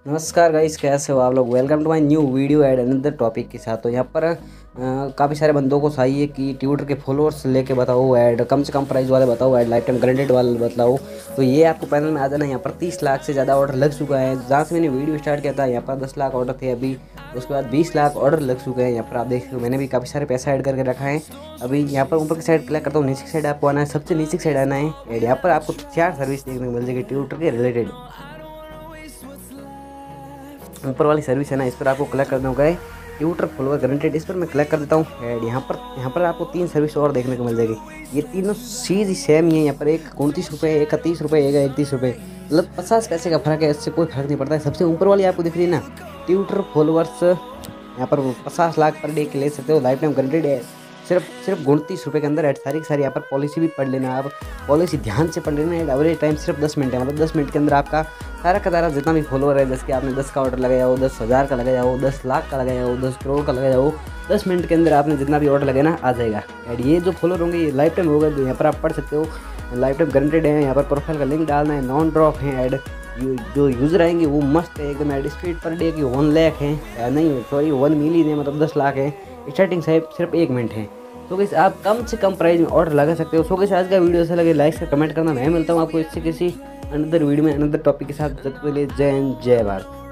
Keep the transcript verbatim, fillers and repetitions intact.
नमस्कार गाइस, कैसे हो आप लोग। Welcome to my new video and another topic के साथ। तो यहाँ पर काफ़ी सारे बंदों को चाहिए कि ट्विटर के फॉलोअर्स लेके बताओ ऐड, कम से कम प्राइस वाले बताओ ऐड, लाइफ टाइम गारंटेड वाले बताओ। तो ये आपको पैनल में आ जाना। यहाँ पर तीस लाख से ज़्यादा ऑर्डर लग चुका है। जहाँ से मैंने वीडियो स्टार्ट किया था यहाँ पर दस लाख ऑर्डर थे, अभी उसके बाद बीस लाख ऑर्डर लग चुके हैं। यहाँ पर आप देख सकते हो, मैंने भी काफ़ी सारे पैसा ऐड करके रखा है। अभी यहाँ पर ऊपर की साइड क्लिक करता हूँ, नीचे की साइड आपको आना है, सबसे नीचे की साइड आना है एड। यहाँ पर आपको चार सर्विस देखने को मिल जाएगी ट्विटर के रिलेटेड। ऊपर वाली सर्विस है ना, इस पर आपको क्लिक करना होगा, ट्विटर फॉलोअर गारंटेड। इस पर मैं क्लिक कर देता हूँ ऐड। यहाँ पर यहाँ पर आपको तीन सर्विस और देखने को मिल जाएगी। ये तीनों चीज़ सेम ही है। यहाँ पर एक उनतीस रुपये, एक तीस रुपये, एक इकतीस रुपये, मतलब पचास पैसे का फर्क है। इससे कोई फर्क नहीं पड़ता है। सबसे ऊपर वाली आपको दिख रही है ना, ट्विटर फॉलोअर्स, यहाँ पर पचास लाख पर डे के ले सकते हो, लाइफ टाइम गारंटेड है। सिर्फ सिर्फ उनतीस रुपये के अंदर ऐड। सारी की सारी यहाँ पर पॉलिसी भी पढ़ लेना, आप पॉलिसी ध्यान से पढ़ लेना। एवरेज टाइम सिर्फ दस मिनट है, मतलब दस मिनट के अंदर आपका सारा का सारा जितना भी फॉलोअर है, जैसे कि आपने दस का ऑर्डर लगाया हो, दस हज़ार का लगाया हो, दस लाख का लगाया हो, दस करोड़ का लगाया हो, दस मिनट के अंदर आपने जितना भी ऑर्डर लगाया ना आ जाएगा एड। ये जो फॉलोअर होंगे ये लाइफ टाइम होगा। यहाँ पर आप पढ़ सकते हो, लाइफ टाइम गारंटेड है। यहाँ पर प्रोफाइल का लिंक डालना है, नॉन ड्रॉप है ऐड। जो यूज़र आएंगे वो मस्त है एकदम ऐड। स्पीड पर डे की वन लाख है, नहीं सॉरी वन मिलियन है, मतलब दस लाख है। स्टार्टिंग साइड सिर्फ एक मिनट है। तो कैसे आप कम से कम प्राइस में ऑर्डर लगा सकते हो। सो कैसे आज का वीडियो अच्छा लगे लाइक से कमेंट करना। मैं मिलता हूँ आपको इससे किसी अनदर वीडियो में अनदर टॉपिक के साथ। जब तक के लिए जय हिंद, जय भारत।